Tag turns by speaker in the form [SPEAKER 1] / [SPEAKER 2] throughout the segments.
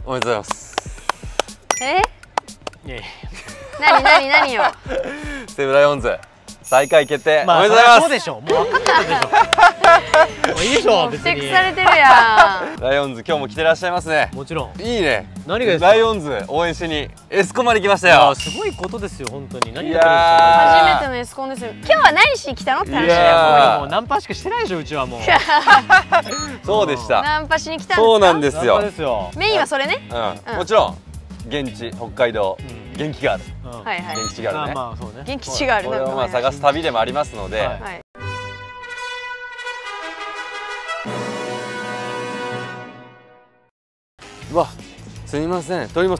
[SPEAKER 1] おめでとうございます。
[SPEAKER 2] いやいや、
[SPEAKER 1] 何よ。西武ライオンズ最下位決定、おめでとうございます。
[SPEAKER 2] そうでしょ、もう分かってたでしょ。もういいでしょ、別に。
[SPEAKER 1] ふてくされてるやん。ライオンズ今日も来てらっしゃいますね。
[SPEAKER 2] もちろん。
[SPEAKER 1] いいね。
[SPEAKER 2] 何がですか。
[SPEAKER 1] ライオンズ応援しにエスコンまで来ましたよ。
[SPEAKER 2] すごいことですよ、本当に。何やってるんです
[SPEAKER 1] か。
[SPEAKER 3] 初めてのエスコンですよ。今日は何しに来たのって話だよ。
[SPEAKER 2] もうナンパしかしてないでしょ、うちはもう。
[SPEAKER 1] そうでした。
[SPEAKER 3] ナンパしに来たんですか。
[SPEAKER 1] そうなんですよ。
[SPEAKER 3] メインはそれね。
[SPEAKER 1] もちろん現地北海道元気がある。
[SPEAKER 3] はいはい。
[SPEAKER 1] 元気があるね。
[SPEAKER 3] 元気がある。
[SPEAKER 1] これをまあ探す旅でもありますので。うわ、すみません。撮りま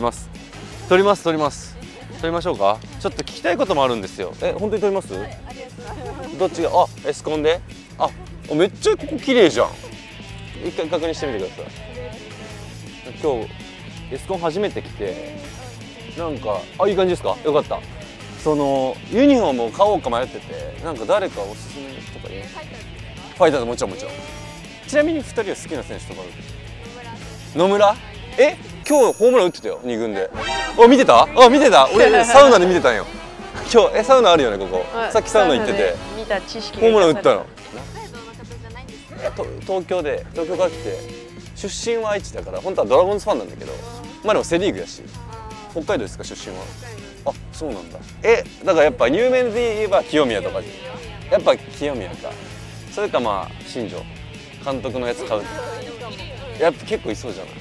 [SPEAKER 1] しょうか。ちょっと聞きたいこともあるんですよ。本当に撮ります？どっちが？エスコンで？めっちゃここ綺麗じゃん。一回確認してみてください。今日エスコン初めて来て、なんかいい感じですか？よかった。そのユニフォームを買おうか迷ってて、なんか誰かおすすめとかいます？ファイターズもちろん。ちなみに2人は好きな選手とかある？野村？今日ホームラン打ってたよ、2軍で。見てた？俺サウナで見てたんよ。今日サウナあるよね、ここ。さっきサウナ行ってて
[SPEAKER 3] 見た知識
[SPEAKER 1] ホームラン打ったの。東京から来て、出身は愛知だから本当はドラゴンズファンなんだけど、まあでもセリーグやし。北海道ですか、出身は。そうなんだ。だからやっぱ有名で言えば清宮とか。やっぱ清宮か。それかまあ新庄監督のやつ買う。やっぱ結構いそうじゃない？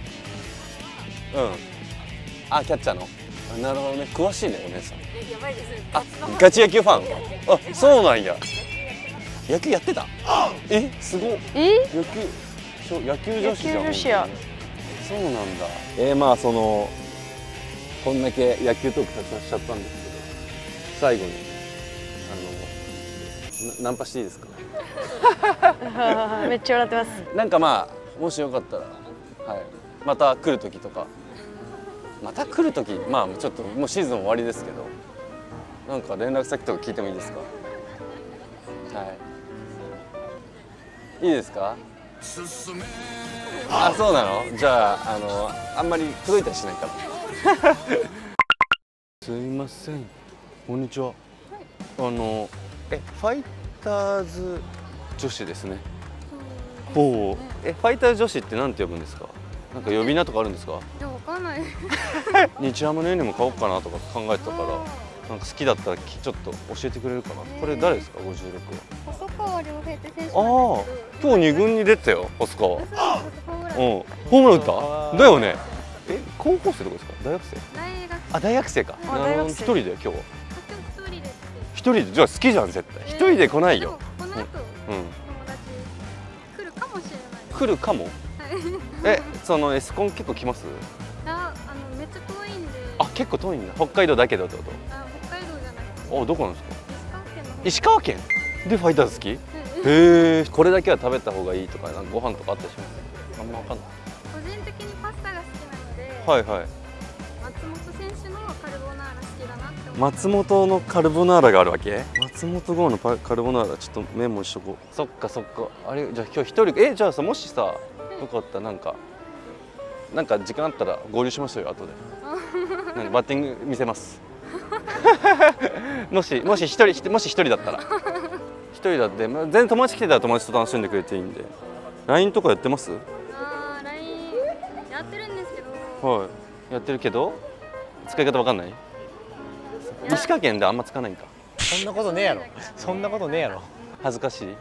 [SPEAKER 1] キャッチャーの。なるほどね、詳しいね、お姉さん。ガチ野球ファン？そうなんや。野球やってた？すごい。野球女子じゃん。そうなんだ。まあこんだけ野球トークたくさんしちゃったんですけど、最後にナンパしていいですか？
[SPEAKER 3] めっちゃ笑ってます。
[SPEAKER 1] なんかまあもしよかったら、また来る時とか。また来る時、まあちょっともうシーズン終わりですけど、なんか連絡先とか聞いてもいいですか？いいですか？そうなの？じゃああんまり届いたりしないから。すいません、こんにちは。ファイターズ女子ですね。ファイターズ女子ってなんて呼ぶんですか？なんか呼び名とかあるんですか？
[SPEAKER 4] いや、わかんない。
[SPEAKER 1] 日ハムのユニフォーム買おうかなとか考えてたから、なんか好きだったらちょっと教えてくれるかな。これ誰ですか？56は。
[SPEAKER 4] 細川亮平って選手なんですけど。
[SPEAKER 1] 今日2軍に出てたよ、細川。ホームラン打った？だよね。高校生とかですか？大学生？大学生か。一人で今日は。一人で。じゃあ好きじゃん、絶対。一人で来ないよ。
[SPEAKER 4] この後、友達来るかもしれない。
[SPEAKER 1] 来るかも？そのエスコン結構来ます？
[SPEAKER 4] めっちゃ遠いんで。
[SPEAKER 1] 結構遠いんだ。北海道だけどってこと？
[SPEAKER 4] 北海道じゃなくて。
[SPEAKER 1] どこなんですか？石川県でファイターズ好き？これだけは食べた方がいいとか、なんかご飯とかあったりします？あんま分かんない。
[SPEAKER 4] 個人的にパスタが好きなので。松本選手のカルボナーラ好きだなって思う。
[SPEAKER 1] 松本のカルボナーラがあるわけ？松本剛のカルボナーラちょっとメモしとこう。そっか。あれじゃあ今日一人。じゃあさ、もしさよかったらなんか時間あったら合流しましょうよ、後で。バッティング見せます。もし一人だったら。一人だって、全然友達来てたら友達と楽しんでくれていいんで。LINE とかやってます
[SPEAKER 4] ？LINE やってるんですけど。
[SPEAKER 1] やってるけど使い方わかんない？石川県であんま使わないんか。
[SPEAKER 2] そんなことねえやろ。恥ずかしい？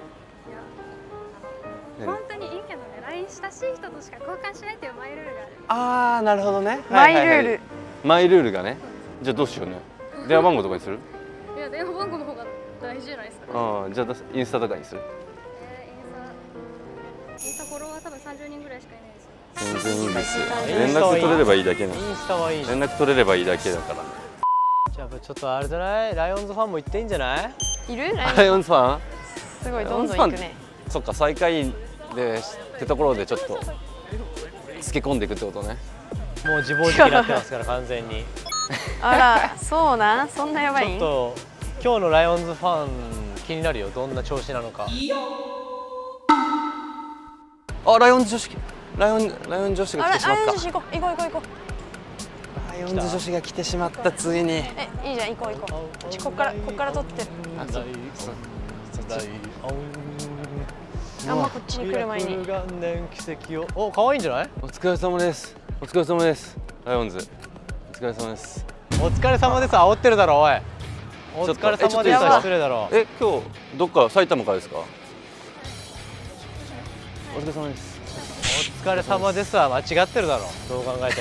[SPEAKER 4] 本当にいいけどね、LINE 親しい人としか交換しないっていうマイルールがある。
[SPEAKER 1] なるほどね。
[SPEAKER 3] マイルール。
[SPEAKER 1] マイルールがね。じゃあどうしようね。電話番号とかにする？
[SPEAKER 4] いや、電話番号の方が大事じゃないですか。
[SPEAKER 1] じゃあインスタとかにする？
[SPEAKER 4] インスタフォロワー多分30人ぐらいしかいないですよ。
[SPEAKER 1] 全然いいですよ。連絡取れればいいだけなの。
[SPEAKER 2] インスタはいい。
[SPEAKER 1] 連絡取れればいいだけだからね。
[SPEAKER 2] じゃあちょっとあれじゃない？ライオンズファンも行っていいんじゃない？
[SPEAKER 3] いる？
[SPEAKER 1] ライオンズファン？
[SPEAKER 3] すごいどんどん行くね。
[SPEAKER 1] そっか、最下位でってところでちょっとつけ込んでいくってことね。
[SPEAKER 2] もう自暴自棄になってますから完全に。
[SPEAKER 3] そうなん？そんなやばいん？
[SPEAKER 2] ちょっと今日のライオンズファン気になるよ、どんな調子なのか。
[SPEAKER 1] ライオンズ女子ライオン女子が来てしまった。
[SPEAKER 3] ライオン女子行こう行こう行こう行こう。
[SPEAKER 1] ライオンズ女子が来てしまった。ついに。
[SPEAKER 3] いいじゃん、行こう行こう。こっから撮ってる。あんまこっちに来る前に。
[SPEAKER 2] お、可愛いんじゃない？
[SPEAKER 1] お疲れ様です。お疲れ様です。ライオンズ。お疲れ様です。
[SPEAKER 2] お疲れ様です。煽ってるだろ、おい。お疲れ様です。失礼だろ。
[SPEAKER 1] 今日どっか埼玉からですか？お疲れ様です。
[SPEAKER 2] お疲れ様ですは間違ってるだろ。どう考えて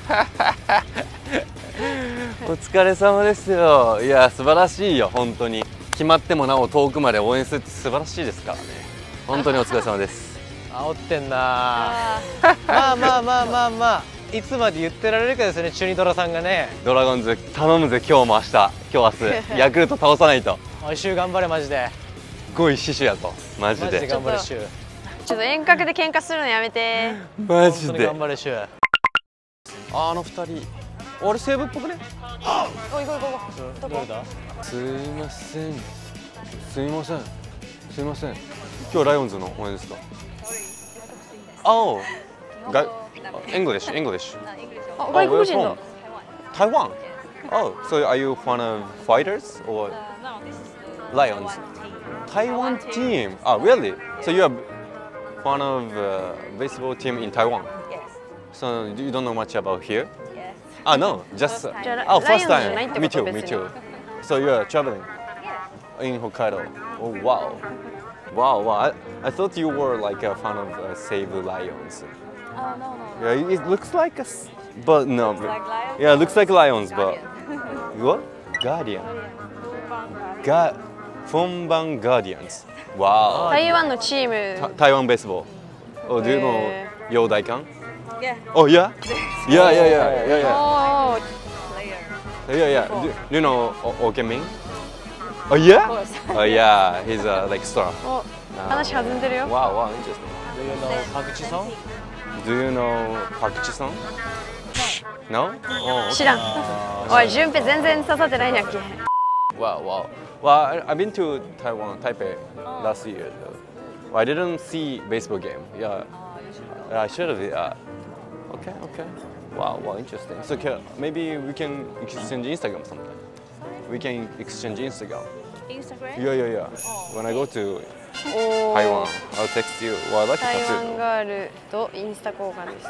[SPEAKER 2] も。
[SPEAKER 1] お疲れ様ですよ。いや素晴らしいよ本当に。決まってもなお遠くまで応援するって素晴らしいですからね。本当にお疲れ様です。
[SPEAKER 2] 煽ってんな。まあいつまで言ってられるかですね、中二ドラさんがね。
[SPEAKER 1] ドラゴンズ頼むぜ、今日も明日、今日明日ヤクルト倒さないと。
[SPEAKER 2] おい、シュウ頑張れマジで。
[SPEAKER 1] すごい死守やとマジで。
[SPEAKER 2] 頑張れシュウ。
[SPEAKER 3] ちょっと遠隔で喧嘩するのやめて。
[SPEAKER 1] マジで。
[SPEAKER 2] 頑張れシュウ。
[SPEAKER 1] あの二人、あれ西武っぽくね。
[SPEAKER 3] 行こうどこ
[SPEAKER 2] だ？
[SPEAKER 1] すいません。すいません。すいません。今日ライオンズの応援ですか？ああ。English.
[SPEAKER 3] Oh, 外国人だ。
[SPEAKER 1] Taiwan. Oh, so are you fan of fighters or Lions? Taiwan team. Oh, really? So you are fan of baseball team in Taiwan?
[SPEAKER 5] Yes.
[SPEAKER 1] So you don't know much about here?
[SPEAKER 5] Yes.
[SPEAKER 1] Ah, no, just first time. Me too. So you are traveling in Hokkaido. Oh, wow. I thought you were like a fan of Save the Lions.
[SPEAKER 5] Oh no.
[SPEAKER 1] Yeah, it looks like but no.
[SPEAKER 5] Like lions?
[SPEAKER 1] Yeah, it looks like lions, but what? Guardian. Fonban Guardians. Wow.
[SPEAKER 3] 台湾のチーム。
[SPEAKER 1] Taiwan baseball. Oh, do you know Yo Daikan?
[SPEAKER 5] Yeah.
[SPEAKER 1] Oh yeah. Yeah.
[SPEAKER 3] Oh,
[SPEAKER 5] Player.
[SPEAKER 1] Do you know Oh Min? Oh yeah.
[SPEAKER 5] Of course.
[SPEAKER 1] Oh yeah, he's a like star.
[SPEAKER 3] お、話弾んでるよ。
[SPEAKER 1] Wow, interesting.
[SPEAKER 2] パクチさん？
[SPEAKER 1] Do you know Park Ji-sung? No? Oh,
[SPEAKER 3] 知らん。おい、順平全然刺さってないんやっけ。
[SPEAKER 1] Wow. Well, I've been to Taiwan, Taipei last year. I didn't see baseball game. Yeah, I should have. Yeah. Okay. Wow, interesting. So maybe we can exchange Instagram sometime. We can exchange Instagram.
[SPEAKER 5] Instagram?
[SPEAKER 1] Yeah. When I go to Taiwan, I'll text you. Well, I like
[SPEAKER 3] 台
[SPEAKER 1] tattoo.
[SPEAKER 3] 湾ガールとインスタ交換です。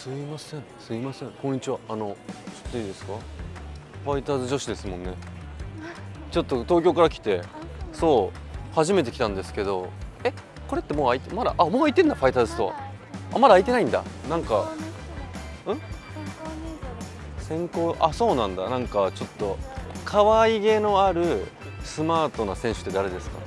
[SPEAKER 1] すいません。こんにちは。ちょっといいですか？ファイターズ女子ですもんね。ちょっと東京から来て、そう初めて来たんですけど、これってもうもう開いてんだファイターズストア。まだ開いてないんだ。なんか、先行そうなんだ。なんかちょっと可愛げのあるスマートな選手って誰ですか？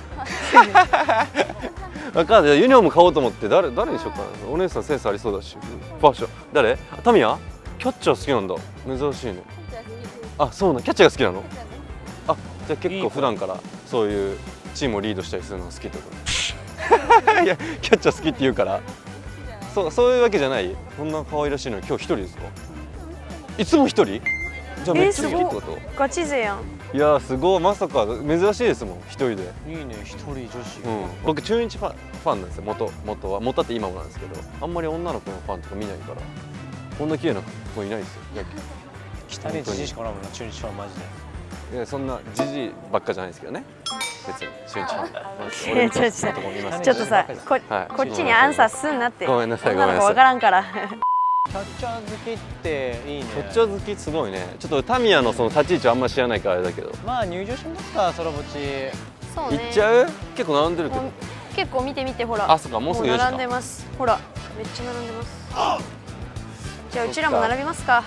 [SPEAKER 1] 分かんない。ユニフォーム買おうと思って誰にしようかな。お姉さんセンスありそうだし、ファッション誰？タミヤ？キャッチャー好きなんだ。珍しいね。そうなの。キャッチャーが好きなの？じゃあ結構普段からそういうチームをリードしたりするのが好きってこと？いやキャッチャー好きって言うからそういうわけじゃない。こんな可愛らしいのに今日一人ですか？いつも一人？じゃあめっちゃ好きってこと？
[SPEAKER 3] ガチ勢やん。
[SPEAKER 1] いやすごい。まさか珍しいですもん一人で。
[SPEAKER 2] いいね、一人女子。
[SPEAKER 1] 僕中日ファンなんですよ。元って今もなんですけど、あんまり女の子のファンとか見ないからこんな綺麗な子いないですよ。
[SPEAKER 2] 北にジジイしかおらんもんな、中日ファンマジで。
[SPEAKER 1] いやそんなジジイばっかじゃないですけどね。別に中日ファン。
[SPEAKER 3] ちょっとさ、こっちにアンサーすんなって。
[SPEAKER 1] ごめんなさい。
[SPEAKER 3] 女の子わからんから。
[SPEAKER 2] キャッチャー好きっていいね。
[SPEAKER 1] キャッチャー好きすごいね。ちょっとタミヤのその立ち位置あんま知らないからあれだけど。
[SPEAKER 2] まあ入場しますか、そらぼっち。
[SPEAKER 3] そうね。
[SPEAKER 1] 行っちゃう？結構並んでるけど。
[SPEAKER 3] 結構見てほら。
[SPEAKER 1] そうか、もうすぐ4時か。
[SPEAKER 3] 並んでます。ほら、めっちゃ並んでます。じゃあうちらも並びますか。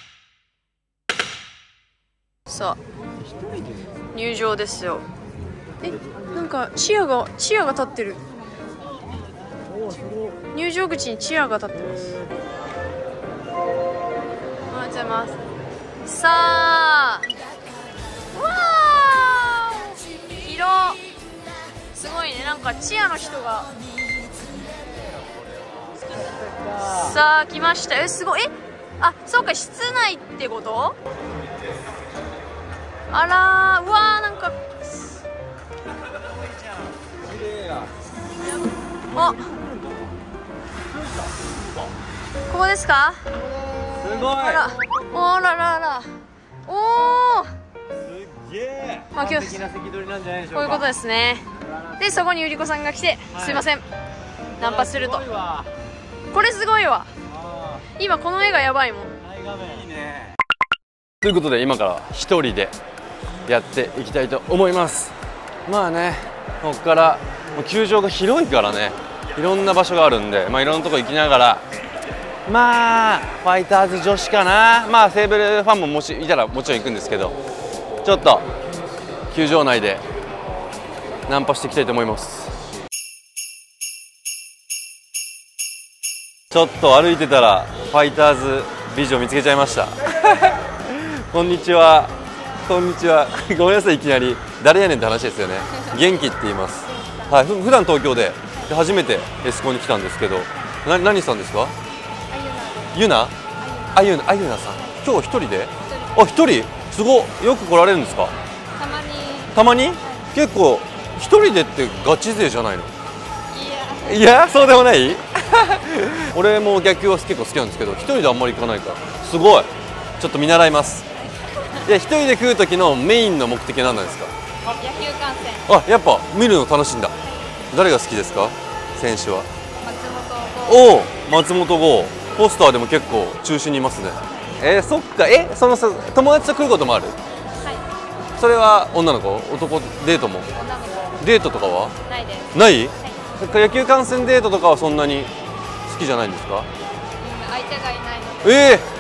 [SPEAKER 3] さあ、入場ですよ。なんかチアが立ってる。入場口にチアが立ってます。おはようございます。さあ、わー、広。すごいね、なんかチアの人が。さあ来ました。すごい。そうか、室内ってこと？あらー、うわー、なんかここですか？
[SPEAKER 1] すごい。
[SPEAKER 3] あら、おららら。おお。
[SPEAKER 1] すげえ。
[SPEAKER 3] まあ今日
[SPEAKER 2] 素敵な席取りなんじゃないでしょうか。
[SPEAKER 3] こういうことですね。でそこにゆり子さんが来て、すいません。ナンパすると。これすごいわ。今この絵がやばいもん。
[SPEAKER 1] いいね。ということで今から一人でやっていきたいと思います。まあね、ここからもう球場が広いからね、いろんな場所があるんで、まあいろんなとこ行きながら、まあファイターズ女子かな、まあ西武ファンももしいたらもちろん行くんですけど、ちょっと球場内でナンパしていきたいと思います。ちょっと歩いてたらファイターズ美女見つけちゃいました。こんにちは。こんにちは。ごめんなさい、いきなり誰やねんって話ですよね。元気って言います。はい、普段東京で初めてエスコンに来たんですけど、何さんですか？ゆな？あゆなさん。今日一人で？あ、一人？すごい。よく来られるんですか？
[SPEAKER 4] たまに。
[SPEAKER 1] たまに？結構一人でってガチ勢じゃないの？いや、そうでもない。俺も野球は結構好きなんですけど、一人であんまり行かないからすごい。ちょっと見習います。いや、一人で食う時のメインの目的は何なんですか？
[SPEAKER 4] 野球観戦。
[SPEAKER 1] あ、やっぱ見るの楽しいんだ。誰が好きですか？選手は。
[SPEAKER 4] 松本剛。
[SPEAKER 1] おお、松本剛。ポスターでも結構中心にいますね。そっか。その友達と来ることもある？
[SPEAKER 4] はい。
[SPEAKER 1] それは女の子、男デートも？
[SPEAKER 4] 女の子。
[SPEAKER 1] デートとかは
[SPEAKER 4] ないです。
[SPEAKER 1] ない？
[SPEAKER 4] はい。
[SPEAKER 1] 野球観戦デートとかはそんなに好きじゃないんですか？
[SPEAKER 4] 相手がいないので。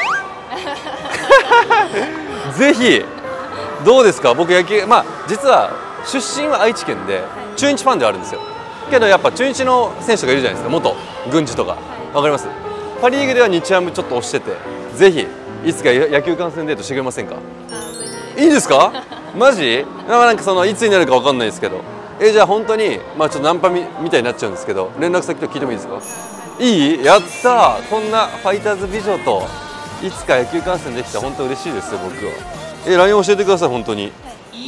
[SPEAKER 1] ぜひ。どうですか？僕野球、まあ実は出身は愛知県で中日ファンではあるんですよ。けどやっぱ中日の選手がいるじゃないですか。元郡司とか、わかります？パ・リーグでは日ハムちょっと推してて、ぜひいつか野球観戦デートしてくれませんか？いいですか？マジ？なんかそのいつになるかわかんないですけど、じゃあ本当にまあちょっとナンパみたいになっちゃうんですけど、連絡先とか聞いてもいいですか？いい？やったー。こんなファイターズ美女といつか野球観戦できたら本当嬉しいですよ、僕は。LINE 教えてください、本当に。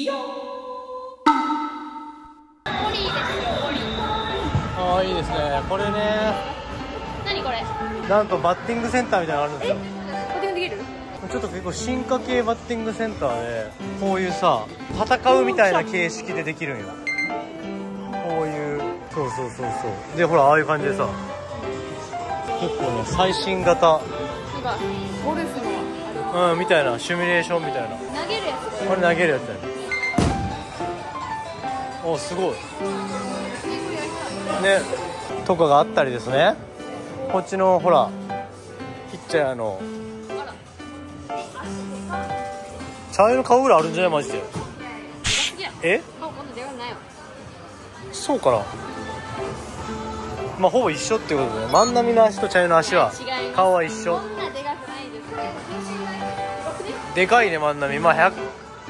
[SPEAKER 2] ああ、いいですね。これね、
[SPEAKER 3] 何これ？
[SPEAKER 2] なんとバッティングセンターみたいなのあるんですよ。
[SPEAKER 3] バッティングできる？
[SPEAKER 2] ちょっと結構進化系バッティングセンターで、こういうさ、戦うみたいな形式でできるんよ。こういう、そうで、ほら、ああいう感じでさ、結構ね、最新型、
[SPEAKER 4] なんかゴルフの
[SPEAKER 2] みたいな、シミュレーションみたいな。
[SPEAKER 4] 投げるやつ。
[SPEAKER 2] これ投げるやつだよね。お、すごい。ね、とかがあったりですね。こっちのほら、ピッチャーの茶色の顔ぐらいあるんじゃないマジで。え？
[SPEAKER 4] 顔こんなでかくないよ。
[SPEAKER 2] そうかな。まあほぼ一緒ってことで、ね、万波の足と茶色の足は顔は一緒。
[SPEAKER 4] こんなでかくないです。
[SPEAKER 2] でかいね万波。まあ100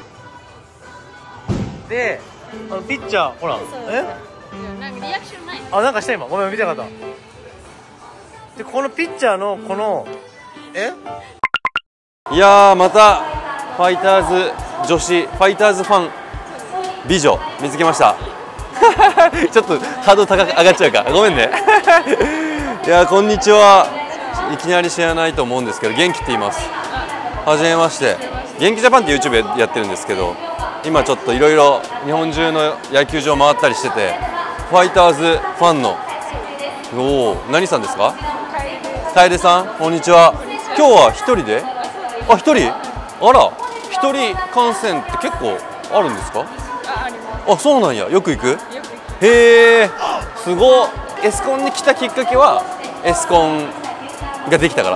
[SPEAKER 2] で、ピッチャーほら、
[SPEAKER 4] なんかリアクションない。
[SPEAKER 2] なんかした今。ごめん見てなかった。でこのピッチャーのこの
[SPEAKER 1] いやー、またファイターズ女子、ファイターズファン美女見つけました。ちょっとハードル高く上がっちゃうか、ごめんね。いやー、こんにちは。いきなり知らないと思うんですけど、元気って言います。はじめまして。元気ジャパンって YouTube やってるんですけど、今ちょっといろいろ日本中の野球場回ったりしてて、ファイターズファンの、おお、何さんですか？楓さん、こんにちは。今日は一人で？あ、一人？あら、一人観戦って結構あるんですか？あ、そうなんや。よく行く？へえ、すごい。エスコンに来たきっかけはエスコンができたから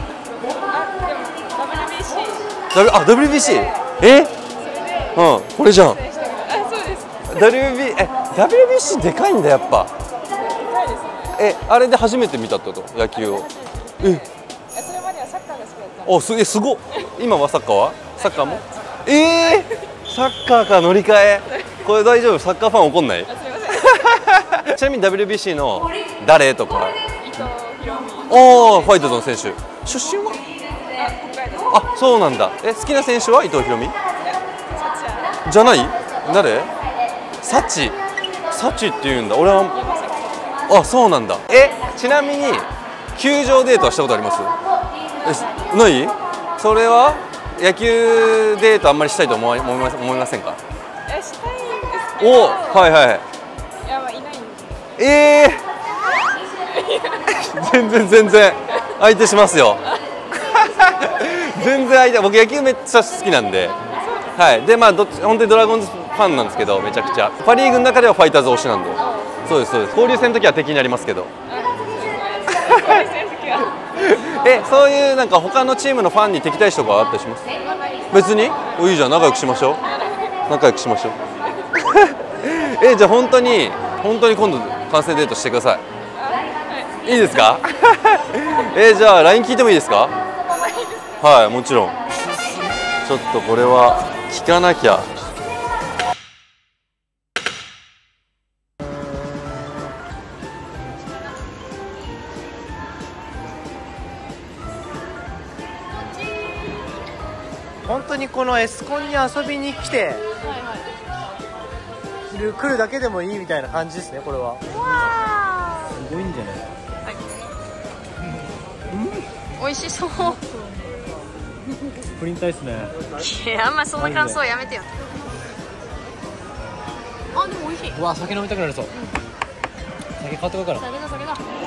[SPEAKER 1] 。WBC？ これじゃん。WBC でかいんだやっぱ。あれで初めて見たってこと？野球を。それまではサッカーが好きだった。すごっ。今はサッカーは？サッカーも？サッカーか乗り換え。これ大丈夫？サッカーファン怒んない？ちなみに WBC の誰とか？おお、ファイターズの選手。出身は？あ、そうなんだ。好きな選手は伊藤大海？じゃない？誰？サチって言うんだ。俺は。あ、そうなんだ。ちなみに球場デートはしたことあります？ない？それは野球デートあんまりしたいと思いませんか？
[SPEAKER 4] したいんですけど。
[SPEAKER 1] お、はいはい。
[SPEAKER 4] いや、まあ、いないんです。
[SPEAKER 1] 全然相手しますよ。全然相手、僕野球めっちゃ好きなんで、はい。でまあ本当にドラゴンズファンなんですけど、めちゃくちゃパ・リーグの中ではファイターズ推しなんで。そうですそうです。交流戦の時は敵になりますけど。そういうなんか他のチームのファンに敵対視とかあったりします？別に？いいじゃん、仲良くしましょう。仲良くしましょう。じゃあ本当に今度観戦デートしてください。いいですか？じゃあ LINE 聞いてもいいですか？はい、もちろん。ちょっとこれは聞かなきゃ。
[SPEAKER 2] 本当にこのエスコンに遊びに来て来るだけでもいいみたいな感じですね。これはすごいんじゃない？
[SPEAKER 3] 美味しそう。
[SPEAKER 2] プリン体ですね。
[SPEAKER 3] いや、あんまそんな感想やめてよ。あ、でも美味しい。
[SPEAKER 2] うわ、酒飲みたくなるそう。酒買ってこいから。
[SPEAKER 3] それだ。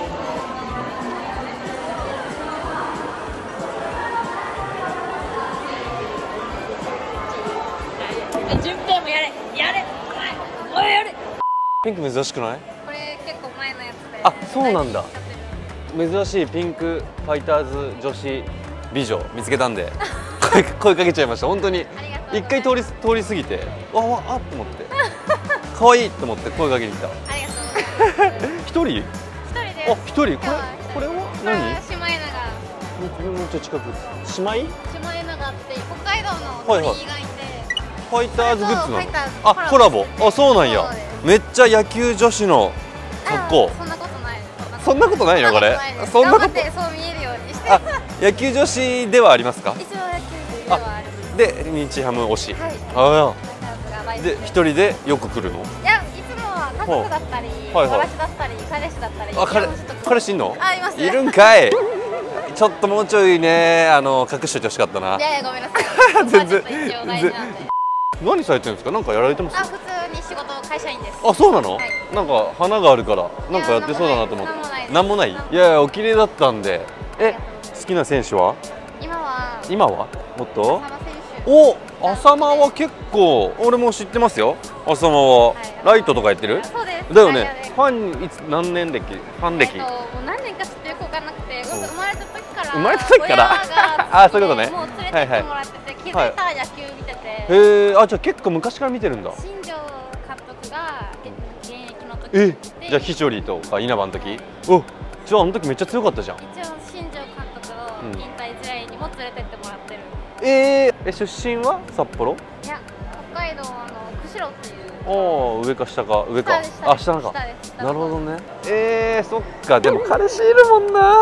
[SPEAKER 3] 順平もやれ。おいやれ。
[SPEAKER 1] ピンク珍しくない？
[SPEAKER 4] これ結構前のやつで。
[SPEAKER 1] あ、そうなんだ。珍しいピンクファイターズ女子美女見つけたんで声かけちゃいました。本当に一回通り過ぎてわっと思って可愛いと思って声かけに来た。
[SPEAKER 4] ありがとうございます。
[SPEAKER 1] 一人？
[SPEAKER 4] 一人です。
[SPEAKER 1] あ、一人？これは何？
[SPEAKER 4] シマエナガ。
[SPEAKER 1] もうちょい近く。姉妹？
[SPEAKER 4] シマエナガって北海道の鳥がいて、
[SPEAKER 1] ファイターズグッズなの？
[SPEAKER 4] ファイターズ
[SPEAKER 1] あ、コラボ。あ、そうなんや
[SPEAKER 4] そうです。
[SPEAKER 1] めっちゃ野球女子の格好。
[SPEAKER 4] そんなことない。
[SPEAKER 1] そんなことないのこれ？そんなこと。
[SPEAKER 4] 頑張ってそう見えるようにして。
[SPEAKER 1] あ、野球女子ではありますか？
[SPEAKER 4] 一応野球ではある。
[SPEAKER 1] で、日ハム推し。
[SPEAKER 4] はい。
[SPEAKER 1] ああ。
[SPEAKER 4] で、
[SPEAKER 1] で、一人でよく来るの？
[SPEAKER 4] いや、いつもは家族だったり、友達だったり、彼氏だったり。
[SPEAKER 1] あ、彼氏いんの？
[SPEAKER 4] あ、います。
[SPEAKER 1] いるんかい。ちょっともうちょいね、隠しといてほしかったな。
[SPEAKER 4] いやごめんなさい。
[SPEAKER 1] 全然。
[SPEAKER 4] 何
[SPEAKER 1] されてるんですか？なんかやられてます？
[SPEAKER 4] あ、普通に仕事会社員です。
[SPEAKER 1] あ、そうなの？
[SPEAKER 4] はい、
[SPEAKER 1] なんか花があるからなんかやってそうだなと思って。なんもない。いやお綺麗だったんで。好きな選手は？今はもっと？お、浅間は結構俺も知ってますよ。浅間はライトとかやってる？
[SPEAKER 4] そうです。
[SPEAKER 1] だよね。ファン何年歴？ファン歴？
[SPEAKER 4] もう何年かちょっとよくわかんなくて、生まれた時から。
[SPEAKER 1] 生まれた時から？あ、そういうことね。
[SPEAKER 4] もう連れてってもらってて、気づいたら野球見てて。
[SPEAKER 1] へえ、あ、じゃあ結構昔から見てるんだ。
[SPEAKER 4] 新庄監督が現役の時。
[SPEAKER 1] じゃあヒチョリとか稲葉の時？お、じゃああの時めっちゃ強かったじゃん。
[SPEAKER 4] 一応新庄監督の引退試合にも連れてってもらってる。
[SPEAKER 1] 出身は札幌？
[SPEAKER 4] いや、北海道釧路っていう。
[SPEAKER 1] おお、上か下か？上か。あ、下なんか。なるほどね。そっか。でも彼氏いるもんな。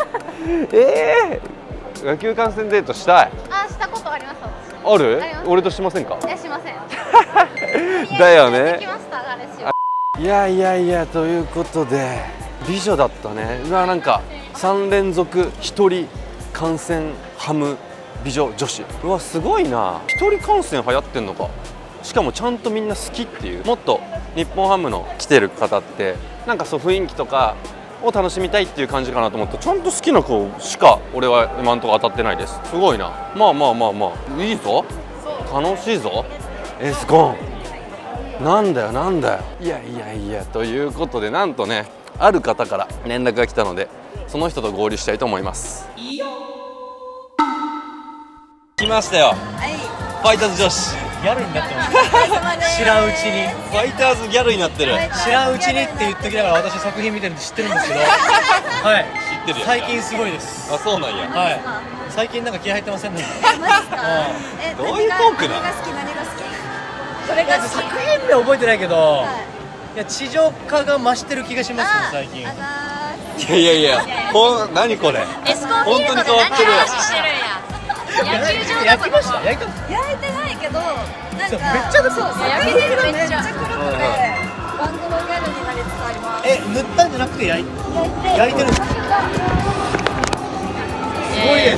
[SPEAKER 1] 野球観戦デートしたい。
[SPEAKER 4] あ、したことあります。
[SPEAKER 1] ある？俺としませんか？
[SPEAKER 4] いや、しません。
[SPEAKER 1] だよね。いやということで美女だったね。うわ、なんか3連続1人観戦ハム美女女子。うわ、すごいな。1人観戦流行ってんのか。しかもちゃんとみんな好きっていう。もっと日本ハムの来てる方ってなんかそう雰囲気とかを楽しみたいっていう感じかなと思って、ちゃんと好きな子しか俺は今のところ当たってないです。すごいな。まあいいぞ、楽しいぞエスコン。なんだよいやということで、なんとね、ある方から連絡が来たのでその人と合流したいと思います。来ましたよ、ファイターズ女子。
[SPEAKER 2] ギャルになってます。知らんうちに。
[SPEAKER 1] ファイターズギャルになってる。
[SPEAKER 2] 知らんうちにって言っときながら私作品見てるんで知ってるんですけど。はい。
[SPEAKER 1] 知ってるよ。
[SPEAKER 2] 最近すごいです。
[SPEAKER 1] あ、そうなんや。
[SPEAKER 2] はい。最近なんか気合入ってませんね。
[SPEAKER 1] どういうトークなの？
[SPEAKER 4] 何が好き？
[SPEAKER 2] それが作品名覚えてないけど、いや地上化が増してる気がしますね最近。
[SPEAKER 1] いや何これ。
[SPEAKER 3] エスコンフィールドで何話してるんや。野球場
[SPEAKER 2] 焼きました？焼いて
[SPEAKER 4] ないけど、なんか
[SPEAKER 2] めっちゃそう
[SPEAKER 3] 焼けてるめっちゃ。
[SPEAKER 4] バンドのギャルになりつつあります。
[SPEAKER 2] 塗ったんじゃなくて焼いてるんです。すごいです。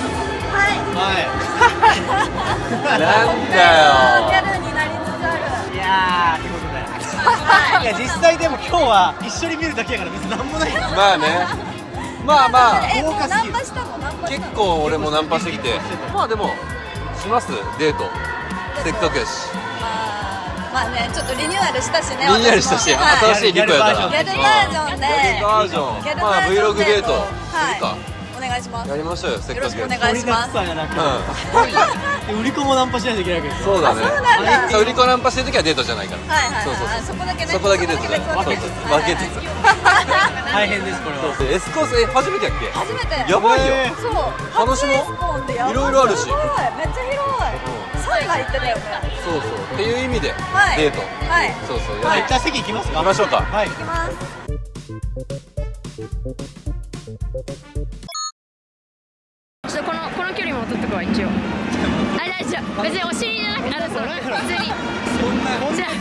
[SPEAKER 1] なんだよ。
[SPEAKER 5] ギャルになりつつある。
[SPEAKER 2] いやー、ってことで。いや、実際でも今日は一緒に見るだけやから別になんもない。
[SPEAKER 1] まあね。まあまあ
[SPEAKER 2] 豪華すぎる。
[SPEAKER 5] ナンパしたの？ナンパした
[SPEAKER 1] 結
[SPEAKER 5] の？
[SPEAKER 1] 構俺もナンパしてきて、まあでもしますデート。せっかくやし。
[SPEAKER 5] まあね、ちょっとリニューアルしたしね。
[SPEAKER 1] リニューアルしたし、新しいリコやから。
[SPEAKER 5] ギャルバージョンで。
[SPEAKER 1] ギャルバージョン。まあ Vlog デートするか。
[SPEAKER 5] お願いします。
[SPEAKER 1] やりましょうよ、せっかくやし。
[SPEAKER 5] よろしくお願いします。
[SPEAKER 2] 売り子もナンパしないといけないけど。
[SPEAKER 1] そうだね。
[SPEAKER 5] そうなんだ。
[SPEAKER 1] そう売り子ナンパしてる時はデートじゃないから。そうそう
[SPEAKER 5] そこだけね。
[SPEAKER 1] そこだけデートだよ。分けつつ。
[SPEAKER 2] 大変ですこれは。
[SPEAKER 1] エスコース初めてやっけ？
[SPEAKER 5] 初めて。
[SPEAKER 1] やばいよ。
[SPEAKER 5] そう。
[SPEAKER 1] 楽しもう。いろいろあるし。
[SPEAKER 5] めっちゃ広い。サウナ行ってたよね。
[SPEAKER 1] そうそう。っていう意味でデート。
[SPEAKER 5] はい。
[SPEAKER 1] そうそう。
[SPEAKER 2] じゃあ席行きますか。
[SPEAKER 1] 行きましょうか。
[SPEAKER 2] はい。
[SPEAKER 5] 行きます。
[SPEAKER 3] ちょっとこの距離も取っとくわ一応。あ、大丈夫。別にお尻じゃなくて、普通に。じゃ